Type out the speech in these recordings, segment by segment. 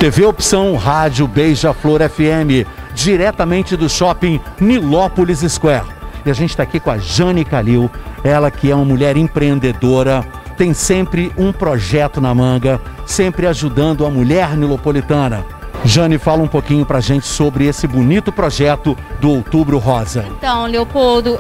TV Opção Rádio Beija-Flor FM, diretamente do shopping Nilópolis Square. E a gente está aqui com a Jane Calil, ela que é uma mulher empreendedora, tem sempre um projeto na manga, sempre ajudando a mulher nilopolitana. Jane, fala um pouquinho pra gente sobre esse bonito projeto do Outubro Rosa. Então, Leopoldo,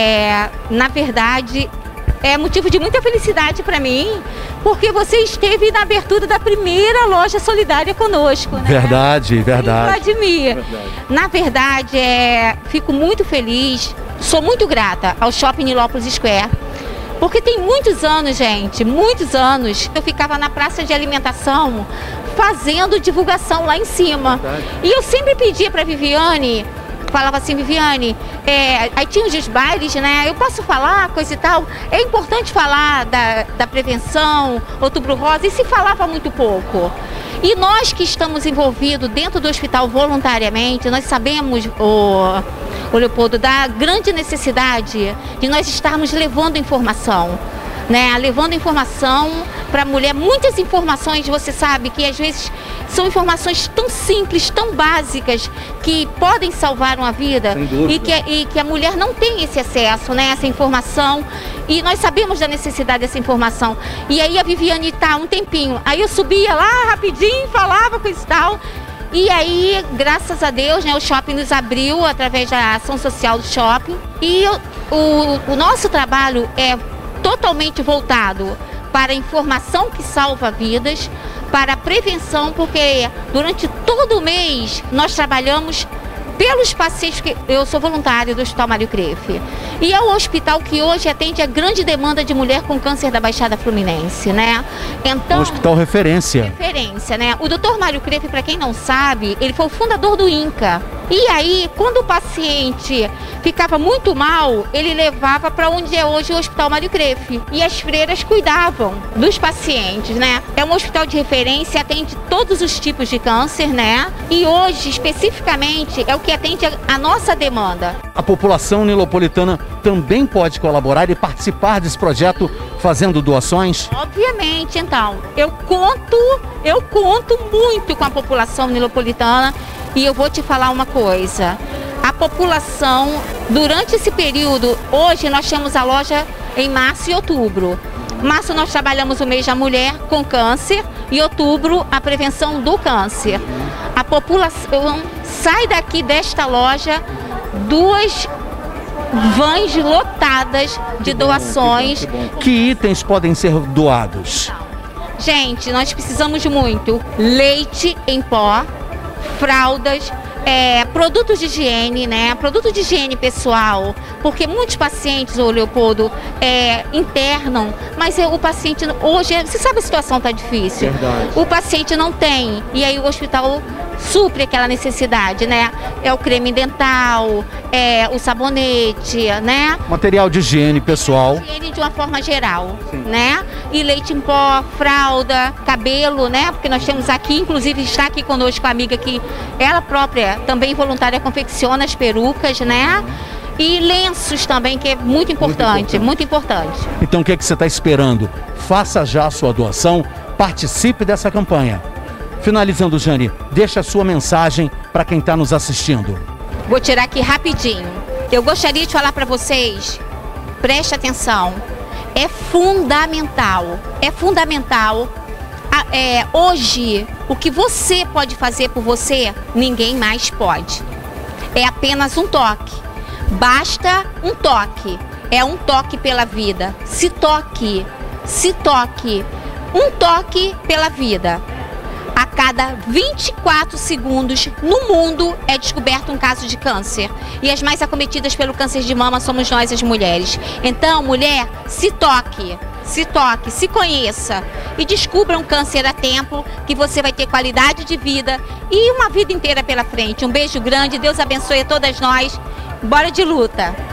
na verdade, é motivo de muita felicidade para mim, porque você esteve na abertura da primeira loja solidária conosco, né? Verdade, verdade. Vladimir. Na verdade, fico muito feliz, sou muito grata ao Shopping Nilópolis Square, porque tem muitos anos, gente, muitos anos, eu ficava na praça de alimentação fazendo divulgação lá em cima. E eu sempre pedia para Viviane, falava assim, Viviane, aí tinha os bailes, né? Eu posso falar, coisa e tal. É importante falar da prevenção, Outubro Rosa, e se falava muito pouco. E nós que estamos envolvidos dentro do hospital voluntariamente, nós sabemos, o Leopoldo, da grande necessidade de nós estarmos levando informação, né? Levando informação para a mulher, muitas informações, você sabe que às vezes são informações tão simples, tão básicas, que podem salvar uma vida e que a mulher não tem esse acesso, né, essa informação, e nós sabemos da necessidade dessa informação. E aí a Viviane está um tempinho, aí eu subia lá rapidinho, falava com isso e tal, e aí, graças a Deus, né, o shopping nos abriu através da ação social do shopping, e o nosso trabalho é totalmente voltado para a informação que salva vidas, para a prevenção, porque durante todo o mês nós trabalhamos pelos pacientes, que eu sou voluntária do Hospital Mário Crefft, e é o hospital que hoje atende a grande demanda de mulher com câncer da Baixada Fluminense, né? Então, um hospital referência. Referência, né? O Dr. Mário Crefft, para quem não sabe, ele foi o fundador do INCA. E aí, quando o paciente ficava muito mal, ele levava para onde é hoje o Hospital Mário Crefft. E as freiras cuidavam dos pacientes, né? É um hospital de referência, atende todos os tipos de câncer, né? E hoje, especificamente, é o que atende a nossa demanda. A população nilopolitana também pode colaborar e participar desse projeto fazendo doações? Obviamente, então. Eu conto muito com a população nilopolitana. E eu vou te falar uma coisa, a população, durante esse período, hoje nós temos a loja em março e outubro. Março nós trabalhamos o mês da mulher com câncer e outubro a prevenção do câncer. A população sai daqui desta loja 2 vans lotadas de doações. Que itens podem ser doados? Gente, nós precisamos muito leite em pó, fraldas, produtos de higiene, né? Produto de higiene pessoal, porque muitos pacientes, ô Leopoldo, internam, mas o paciente hoje, você sabe, a situação está difícil. Verdade. O paciente não tem, e aí o hospital supre aquela necessidade, né? É o creme dental, o sabonete, né? Material de higiene pessoal. Higiene de uma forma geral, né? E leite em pó, fralda, cabelo, né? Porque nós temos aqui, inclusive está aqui conosco a amiga que ela própria, também voluntária, confecciona as perucas, né? E lenços também, que é muito importante, muito importante. Então o que é que você está esperando? Faça já a sua doação, participe dessa campanha. Finalizando, Jane, deixa a sua mensagem para quem está nos assistindo. Vou tirar aqui rapidinho. Eu gostaria de falar para vocês, preste atenção, é fundamental, hoje, o que você pode fazer por você, ninguém mais pode. É apenas um toque, basta um toque, é um toque pela vida. Se toque, um toque pela vida. A cada 24 segundos no mundo é descoberto um caso de câncer. E as mais acometidas pelo câncer de mama somos nós, as mulheres. Então, mulher, se toque, se conheça e descubra um câncer a tempo, que você vai ter qualidade de vida e uma vida inteira pela frente. Um beijo grande, Deus abençoe a todas nós. Bora de luta!